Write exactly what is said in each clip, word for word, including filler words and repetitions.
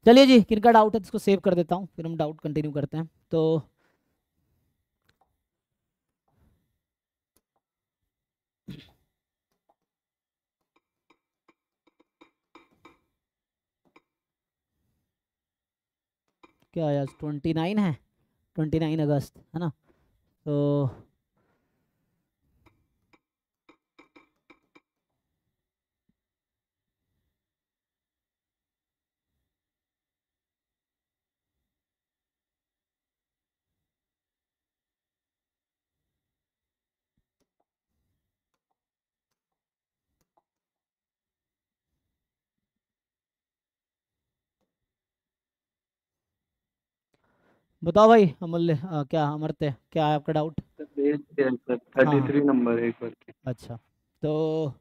चलिए जी, किनका डाउट है इसको सेव कर देता हूँ, फिर हम डाउट कंटिन्यू करते हैं। तो क्या है, आज ट्वेंटी नाइन है, ट्वेंटी नाइन अगस्त है ना। तो बताओ भाई अमूल्य, अ, क्या अमरते, क्या है आपका डाउट? भेज दिया सर, हाँ थर्टी हाँ। थ्री नंबर एक बार के। अच्छा, तो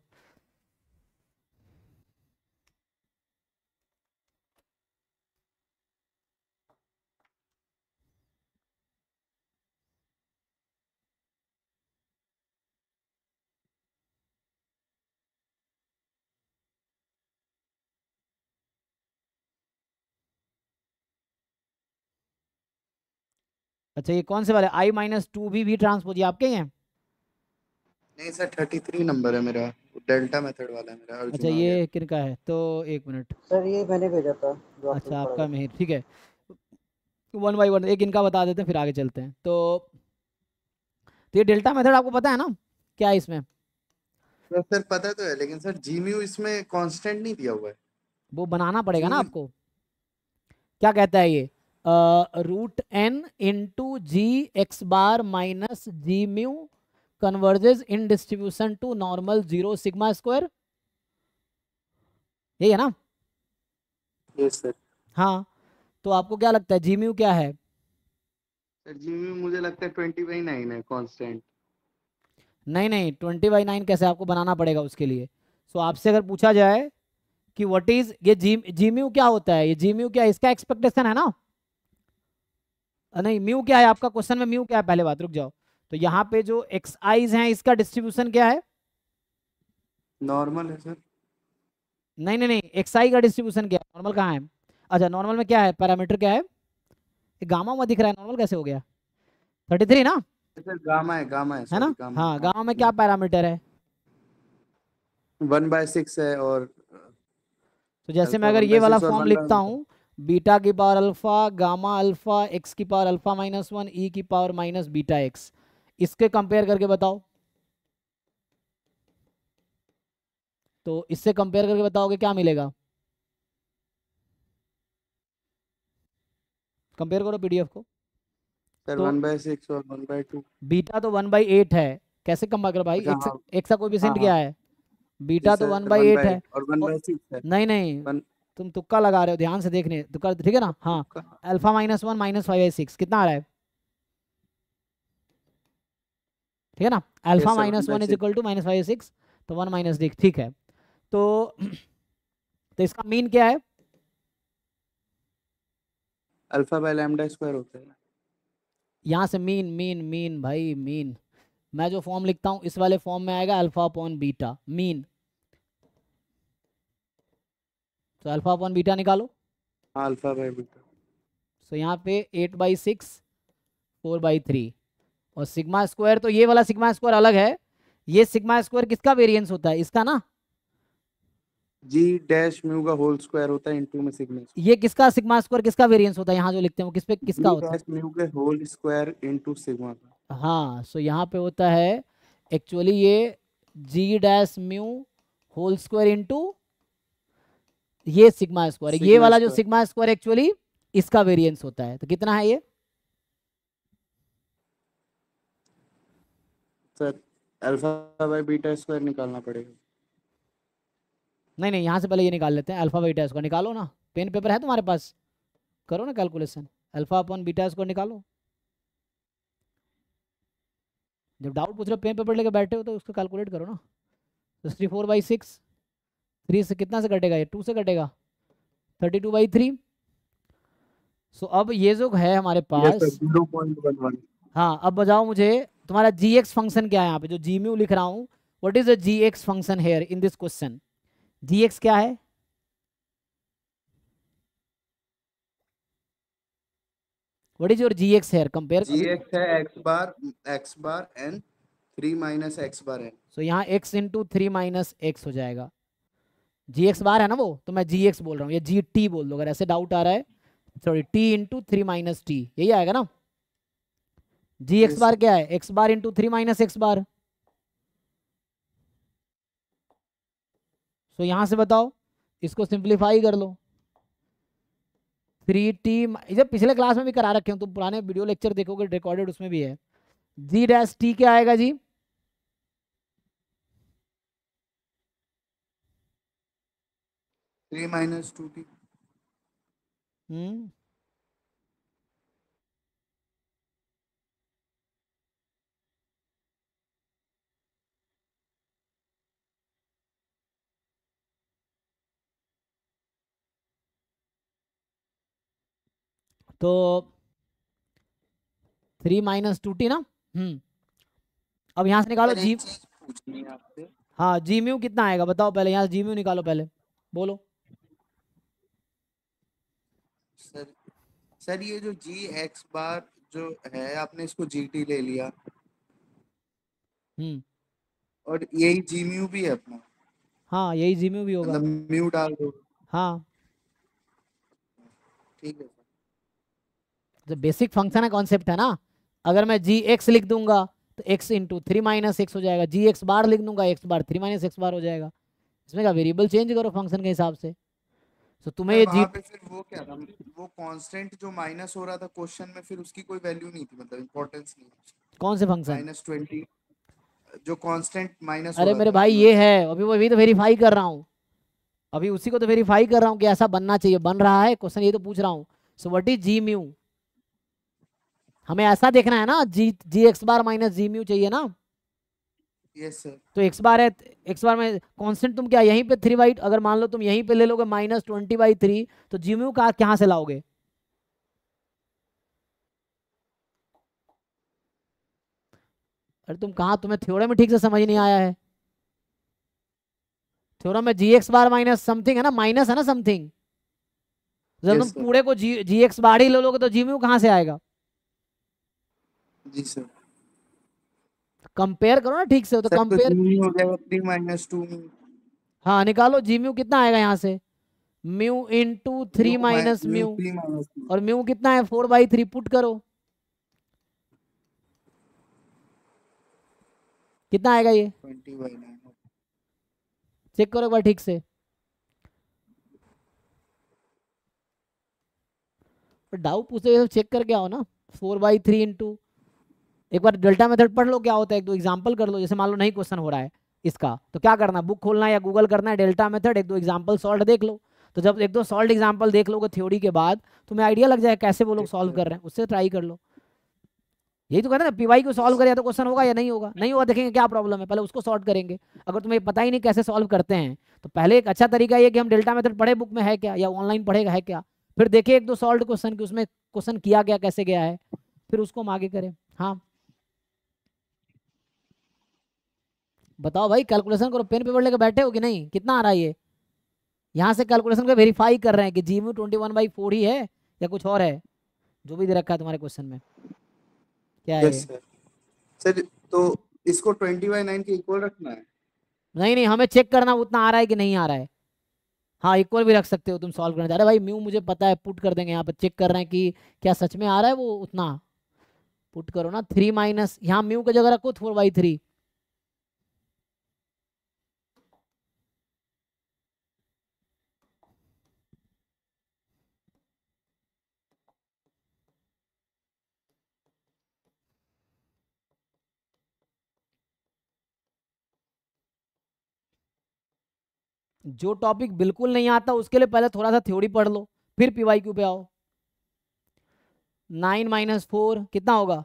अच्छा, ये कौन से वाले आई माइनस टू भी वी ट्रांसपोज ये आपके ही हैं? नहीं सर, थर्टी थ्री नंबर है मेरा, डेल्टा मेथड वाला है मेरा, अच्छा, अर्जुन आर्य। ये किनका है? तो एक मिनट। सर ये मैंने भेजा था जो आपने अच्छा, पढ़ा आपका था। मेहर, ठीक है। वन बाई वन एक इनका बता देते हैं, फिर आगे चलते हैं। तो तो ये डेल्टा मेथड आपको पता है ना, क्या है इसमें? सर सर पता तो है, लेकिन सर जीम्यू इसमें कांस्टेंट नहीं दिया हुआ है। वो बनाना पड़ेगा ना जीम्यू। आपको। क्या कहता है ये? Root n into g x bar minus ji mu converges in distribution to normal zero sigma square, यही है ना? Yes sir. हाँ। तो आपको क्या लगता है जी म्यू क्या है? सर जीम्यू मुझे लगता है ट्वेंटी बाई नाइन है कांस्टेंट। नहीं नहीं, ट्वेंटी बाई नाइन कैसे, आपको बनाना पड़ेगा उसके लिए। सो आपसे अगर पूछा जाए कि व्हाट इज ये जी जी म्यू क्या होता है, ये जी म्यू क्या है, इसका एक्सपेक्टेशन है ना। अ, नहीं, म्यू क्या है आपका क्वेश्चन में, म्यू क्या है, पहले बात रुक जाओ। तो यहाँ पे जो एक्स आईज हैं इसका डिस्ट्रीब्यूशन क्या है? नॉर्मल है सर। नहीं नहीं नहीं, एक्स आई का डिस्ट्रीब्यूशन क्या है, नॉर्मल कहाँ है? अच्छा, नॉर्मल में क्या है, पैरामीटर क्या है? ये गामा में दिख रहा है, नॉर्मल कैसे हो गया? थर्टी थ्री ना, सर गामा है, गामा है, है सॉरी ना? गामा हाँ, गामा में गामा। क्या पैरामीटर है? वन बाय सिक्स है, और तो जैसे मैं अल्फा अगर वन ये बाय वाला सिक्स और फॉर्म वन बाय लिखता वन। हूँ, बीटा की power alpha gamma alpha x की power alpha minus one e की पावर माइनस बीटा एक्स, इसके कंपेयर करके बताओ। तो इससे कंपेयर करके बताओगे क्या मिलेगा? कंपेयर करो पीडीएफ को। सर तो वन बाय सिक्स और वन बाय टू। बीटा तो वन बाई एट है, कैसे कंपेयर करो भाई, अच्छा एक्स हाँ। एक्स का हाँ कोएफिशिएंट हाँ। क्या है? जी बीटा तो one sir, by one eight by है। एट और वन और बाय सिक्स है। नहीं नहीं, वन। तुम तुक्का लगा रहे हो, ध्यान से देखने तुक्का, ठीक है ना? हाँ। तुक्का। Alpha minus one minus five by six कितना आ रहा है? ठीक है ना? Alpha yes sir, one minus by one is six. Equal to minus five six, तो वन माइनस सिक्स, ठीक है। तो तो इसका मीन क्या है? अल्फा बाय लैम्डा स्क्वायर होता है। यहाँ से मीन मीन मीन भाई मीन, मैं जो फॉर्म लिखता हूँ इस वाले फॉर्म में आएगा अल्फा अपॉन बीटा मीन। तो अल्फा अपॉन बीटा निकालो। हाँ, अल्फा बाय बीटा। सो यहाँ पे eight by six, four by three, और सिग्मा स्क्वायर, तो ये वाला सिग्मा स्क्वायर अलग है। ये सिग्मा स्क्वायर किसका वेरिएंस होता है, इसका ना। जी डैश म्यू का होल स्क्वायर होता है इंटू में सिग्मा ये किसका सिग्मा स्क्वायर किसका वेरिएंस होता है, यहाँ जो लिखते हैं वो किस पे स्क्वायर। किसका जी होता डैश म्यू के होल स्क्वायर इंटू सिग्मा का। है? हाँ, सो यहाँ पे होता है एक्चुअली ये G dash mu whole square into ये सिग्मा स्क्वायर, ये सिग्मा वाला जो स्क्वायर। सिग्मा स्क्वायर एक्चुअली इसका वेरिएंस होता है। तो कितना है ये? Sir alpha by beta square निकालना पड़ेगा। नहीं नहीं, यहाँ से पहले ये निकाल लेते हैं, अल्फा बीटा स्क्वायर निकालो ना। पेन पेपर है तुम्हारे पास? करो ना calculation, alpha upon beta square निकालो। जब डाउट पूछ रहे हो पेन पेपर लेके बैठे हो तो उसको कैलकुलेट करो ना। तो three four by six, three से कितना से कटेगा, ये टू से कटेगा, thirty two by three. So अब ये जो है हमारे यस पास, sir, zero point one one. हाँ अब बताओ मुझे, तुम्हारा जी एक्स फंक्शन क्या है यहाँ पे, जो जी म्यू लिख रहा हूँ, what is the G X function here in this question? G X क्या है? What is your G X here compare G X है X bar X bar N three minus X bar N. So यहाँ x into three minus X हो जाएगा। G x bar है ना वो, तो मैं जी एक्स बोल रहा हूँ, या जी टी बोल दो अगर ऐसे डाउट आ रहा है। Sorry, T into three minus T, यही आएगा ना। G X Yes, bar sir. क्या है, X bar into three minus X bar. So यहाँ से बताओ, इसको सिंप्लीफाई कर लो। थ्री टी, जब पिछले क्लास में भी करा रखे हो, तुम पुराने वीडियो लेक्चर देखोगे रिकॉर्डेड, उसमें भी है। जी डैश टी क्या आएगा जी, थ्री माइनस टू टी। हम्म तो थ्री माइनस टू टी ना। हम्म अब यहाँ से निकालो सर जी। एक चीज पूछनी है आपसे। हाँ, जी म्यू कितना आएगा बताओ पहले, यहाँ से जी म्यू निकालो पहले, बोलो। सर सर ये जो जी एक्स बार जो है आपने इसको जी टी ले लिया हम्म और यही जी म्यू भी है अपना, हाँ, यही जी म्यू भी होगा। मतलब म्यू डाल दो। हाँ, ठीक है सर। जो बेसिक फंक्शन है, कॉन्सेप्ट है ना। अगर मैं जी एक्स लिख दूंगा तो X into three minus X हो जाएगा, जी एक्स बार लिख दूंगा X bar three minus X bar हो जाएगा। इसमें क्या वेरिएबल चेंज करो फंक्शन के हिसाब से। तो तुम्हें सर ये जी, वहां पे फिर वो क्या था, वो कांस्टेंट जो माइनस हो रहा था क्वेश्चन में, फिर उसकी कोई वैल्यू नहीं थी, मतलब इंपॉर्टेंस नहीं। कौन से फंक्शन? माइनस ट्वेंटी जो कांस्टेंट माइनस हो अरे रहा मेरे था ना भाई मतलब। ये है, अभी वो, अभी तो वेरीफाई कर रहा हूँ, अभी उसी को तो वेरीफाई कर रहा हूँ कि ऐसा बनना चाहिए, बन रहा है क्वेश्चन, ये तो पूछ रहा हूँ। So what is G mu, हमें ऐसा देखना है ना, जी जी एक्स बार माइनस जी म्यू चाहिए ना। Yes sir. तो एक्स बार है, एक्स बार में कांस्टेंट तुम क्या यहीं पे थ्री बाई, अगर मान लो तुम यहीं पे ले लोगे माइनस ट्वेंटी बाई थ्री, तो जी म्यू का कहाँ से लाओगे? अरे तुम कहाँ, तुम्हें थ्योरम में ठीक से समझ नहीं आया है। थ्योरम में G x bar minus something है ना, माइनस है ना समथिंग। जब तुम यस सर। पूरे को जी जी एक्स बार ही ले लोगे तो जी म्यू कहाँ से आएगा? जी सर। कंपेयर करो ना ठीक से, तो सर तो कंपेयर। जी हो जाएगा थ्री माइनस टू म्यू। हाँ निकालो, जी म्यू कितना आएगा यहाँ से, mu into three mu minus mu mu, three minus mu और म्यू कितना है फोर बाई थ्री, पुट करो कितना आएगा ये, ट्वेंटी बाई नाइन। चेक करो एक बार ठीक से। डाउट पूछते हुए चेक करके आओ ना। फोर बाई थ्री इंटू, एक बार डेल्टा मेथड पढ़ लो क्या होता है, एक दो एग्जाम्पल कर लो। जैसे मान लो नहीं क्वेश्चन हो रहा है इसका, तो क्या करना, बुक खोलना है या गूगल करना है, डेल्टा मेथड, एक दो एग्जाम्पल सॉल्व देख लो। तो जब एक दो सॉल्व एग्जाम्पल देख लोगे थ्योरी के बाद, तुम्हें आइडिया लग जाए कैसे वो लोग यस सॉल्व सर। कर रहे हैं, उससे ट्राई कर लो। यही तो कहते हैं ना, पीवाई को सॉल्व करें तो क्वेश्चन होगा या नहीं होगा, नहीं होगा देखेंगे क्या प्रॉब्लम है, पहले उसको सॉल्व करेंगे। अगर तुम्हें पता ही नहीं कैसे सॉल्व करते हैं, तो पहले एक अच्छा तरीका ये कि हम डेल्टा मेथड पढ़े बुक में है क्या, या ऑनलाइन पढ़ेगा है क्या, फिर देखे एक दो सॉल्व क्वेश्चन की उसमें क्वेश्चन किया गया कैसे गया है, फिर उसको हम आगे करें। हाँ बताओ भाई, कैलकुलेशन करो, पेन पेपर लेके बैठे हो कि नहीं, कितना आ रहा है ये? यहाँ से कैलकुलेशन को वेरीफाई कर रहे हैं कि G mu twenty one by four ही है या कुछ और है, जो भी दे रखा है तुम्हारे क्वेश्चन में, क्या है यस ये? सर। सर तो इसको ट्वेंटी बाई नाइन के इक्वल रखना है। नहीं नहीं, हमें चेक करना उतना आ रहा है कि नहीं आ रहा है। हाँ इक्वल भी रख सकते हो तुम सॉल्व करने, अरे भाई म्यू मुझे पता है, पुट कर देंगे यहाँ पर, चेक कर रहे हैं कि क्या सच में आ रहा है वो उतना। पुट करो ना, थ्री माइनस, यहाँ म्यू की जगह रखो फोर बाई थ्री। जो टॉपिक बिल्कुल नहीं आता उसके लिए पहले थोड़ा सा थ्योरी पढ़ लो, फिर पीवाईक्यू पे आओ। नाइन माइनस फोर कितना होगा,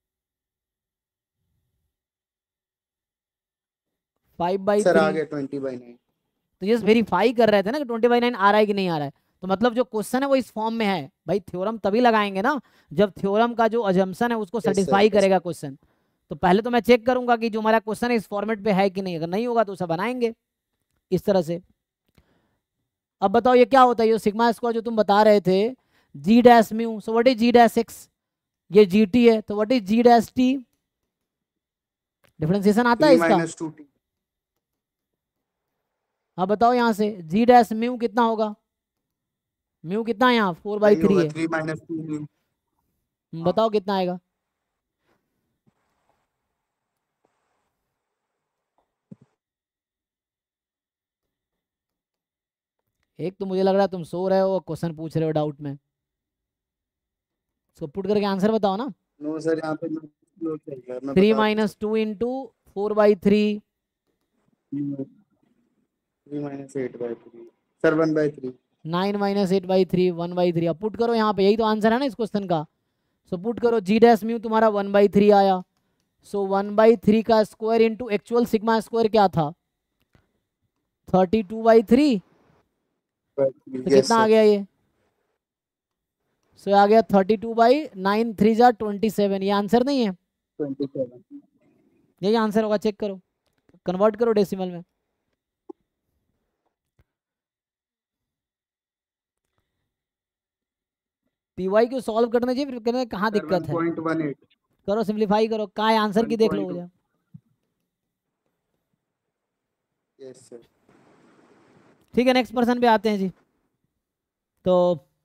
फाइव बाई सर आ थ्री। गया ट्वेंटी बाई नाइन। तो ये वेरीफाई कर रहे थे ना कि ट्वेंटी बाई नाइन आ रहा है कि नहीं आ रहा है, तो मतलब जो क्वेश्चन है वो इस फॉर्म में है। भाई थ्योरम तभी लगाएंगे ना जब थ्योरम का जो अजम्पशन है उसको यस सर। सेटिस्फाई करेगा क्वेश्चन। तो पहले तो मैं चेक करूंगा कि जो हमारा क्वेश्चन है इस फॉर्मेट पे है कि नहीं, अगर नहीं होगा तो उसे बनाएंगे इस तरह से। अब बताओ ये क्या होता है, ये सिग्मा स्क्वायर जो तुम बता रहे थे, G dash mu, so what is G dash X, ये जी टी है, तो what is G dash T? Differentiation आता है थ्री इसका? Minus two T. हाँ बताओ यहाँ से जी डैश म्यू कितना होगा? म्यू कितना है यहाँ? फोर बाई वही थ्री होगा है। Three minus two mu. हाँ बताओ कितना आएगा? एक तो मुझे लग रहा है तुम सो रहे हो, क्वेश्चन पूछ रहे हो डाउट में। इसको पुट करके आंसर बताओ ना। नो सर, यहाँ पे मैं slow चल रहा है, मैं थ्री बता रहा हूँ minus two into four by three. Sir. Three minus eight by three sir, one by three. Nine minus eight by three, one by three. अब पुट करो यहाँ पे, यही तो आंसर है ना इस क्वेश्चन का। सो पुट करो, जी डैश म्यू तुम्हारा वन बाई थ्री आया। सो वन बाई थ्री का square into actual sigma square क्या था? Thirty two by three. तो यस कितना आ सर। गया ये? सो आ गया thirty two by nine, three जा ट्वेंटी सेवन। ये आंसर नहीं है? Twenty seven. यही आंसर होगा, चेक करो, कन्वर्ट करो डेसिमल में। पीवाई को सॉल्व करने चाहिए, फिर कहने कहाँ सर वन दिक्कत है। Point one eight. करो, सिंप्लीफाई करो, कहाँ है आंसर वन की, देख लो पॉइंट मुझे। Yes sir. ठीक है, नेक्स्ट पर्सन पे आते हैं जी। तो